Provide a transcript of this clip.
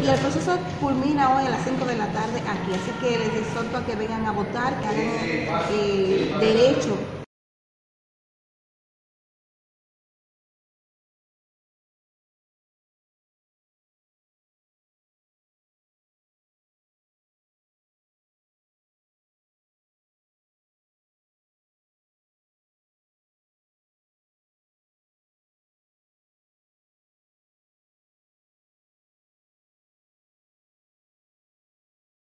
Y el proceso culmina hoy a las 5 de la tarde aquí, así que les exhorto a que vengan a votar, que hagan derecho